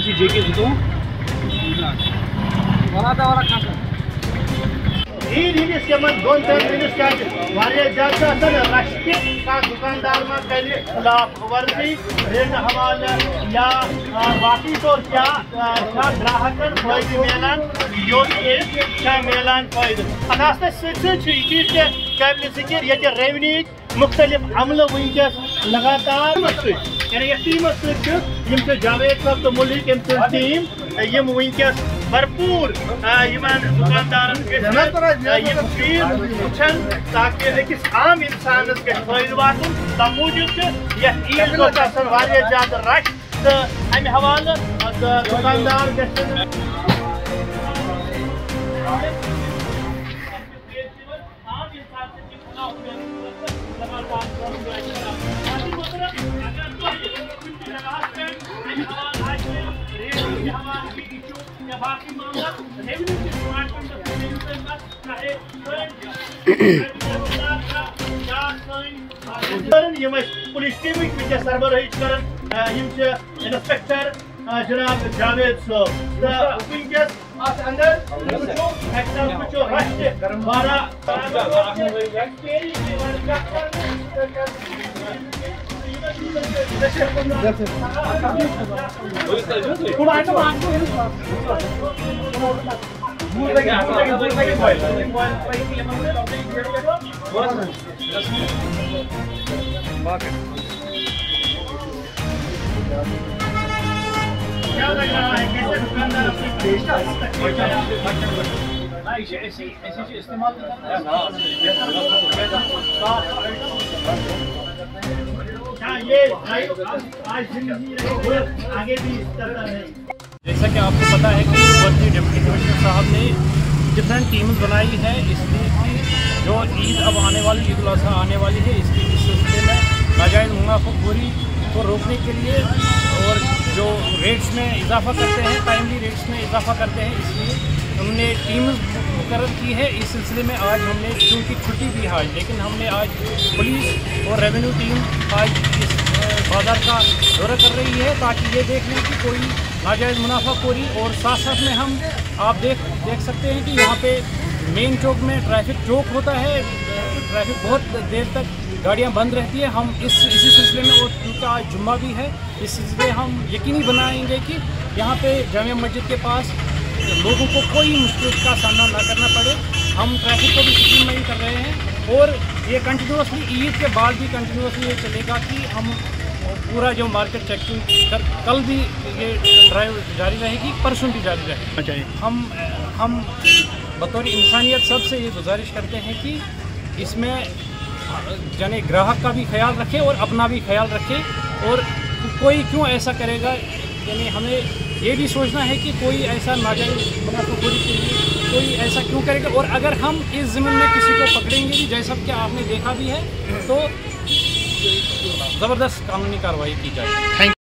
सी जे के عید ہندس یمن دون ترین ہندس کیا زیادہ رش تہ دکاندار ما کر خلاف ورزی ریٹ حوالہ یا باقی طور کیا گراہکن فائدہ ملان یوت ملان فائدہ اتھ سی چیز قابل ذکر یہ ریونیو مختلف عملہ ونکس لگاتار یعنی یہ ٹیمس سی جاوید صاحب تو ملک ام ٹیم یم ونکس بھرپور دکاندارن چیز وچن تاکہ اکس عام انسانس گھر فائدہ واتن تم موجود یھ عید دہ زیادہ رش تو امہ حوالہ دکاندار پولیس ٹیم سربراہی کر انسپیکٹر جناب جاوید صاحب ونکس ات اندر رش کیا لگ رہا ہے کیسے دکاندار استعمال جیسا کہ آپ کو پتا ہے کہ ڈپٹی کمشنر صاحب نے ڈفرینٹ ٹیمز بنائی ہے اس لیے کہ جو عید اب آنے والی عید الاضحیٰ آنے والی ہے اس سلسلے میں ناجائز منافع خوری کو روکنے کے لیے اور جو ریٹس میں اضافہ کرتے ہیں ٹائملی ریٹس میں اضافہ کرتے ہیں اس لیے ہم نے ٹیمز مقرر کی ہے اس سلسلے میں آج ہم نے چونکہ چھٹی بھی ہے لیکن ہم نے آج پولیس اور ریونیو ٹیم آج اس بازار کا دورہ کر رہی ہے تاکہ یہ دیکھ لیں کہ کوئی ناجائز منافع خوری اور ساتھ ساتھ میں ہم آپ دیکھ سکتے ہیں کہ یہاں پہ مین چوک میں ٹریفک چوک ہوتا ہے ٹریفک بہت دیر تک گاڑیاں بند رہتی ہے ہم اسی سلسلے میں اور کیونکہ آج جمعہ بھی ہے اس سلسلے ہم یقینی بنائیں گے کہ یہاں پہ جامع مسجد کے پاس لوگوں کو کوئی مشکل کا سامنا نہ کرنا پڑے ہم ٹریفک کو بھی اسٹریم لائن کر رہے ہیں اور یہ کنٹینیوسلی عید کے بعد بھی کنٹینیوسلی یہ چلے گا کہ ہم پورا جو مارکیٹ چیکنگ کل بھی یہ ڈرائیو جاری رہے گی پرسوں بھی جاری رہے گی ہم بطور انسانیت سب سے یہ گزارش کرتے ہیں کہ اس میں یعنی گراہک کا بھی خیال رکھے اور اپنا بھی خیال رکھے اور کوئی کیوں ایسا کرے گا یعنی ہمیں یہ بھی سوچنا ہے کہ کوئی ایسا ناجائز منافع خوری کے لیے کوئی ایسا کیوں کرے گا اور اگر ہم اس ضمن میں کسی کو پکڑیں گے بھی جیسا کہ آپ نے دیکھا بھی ہے تو زبردست قانونی کارروائی کی جائے گی.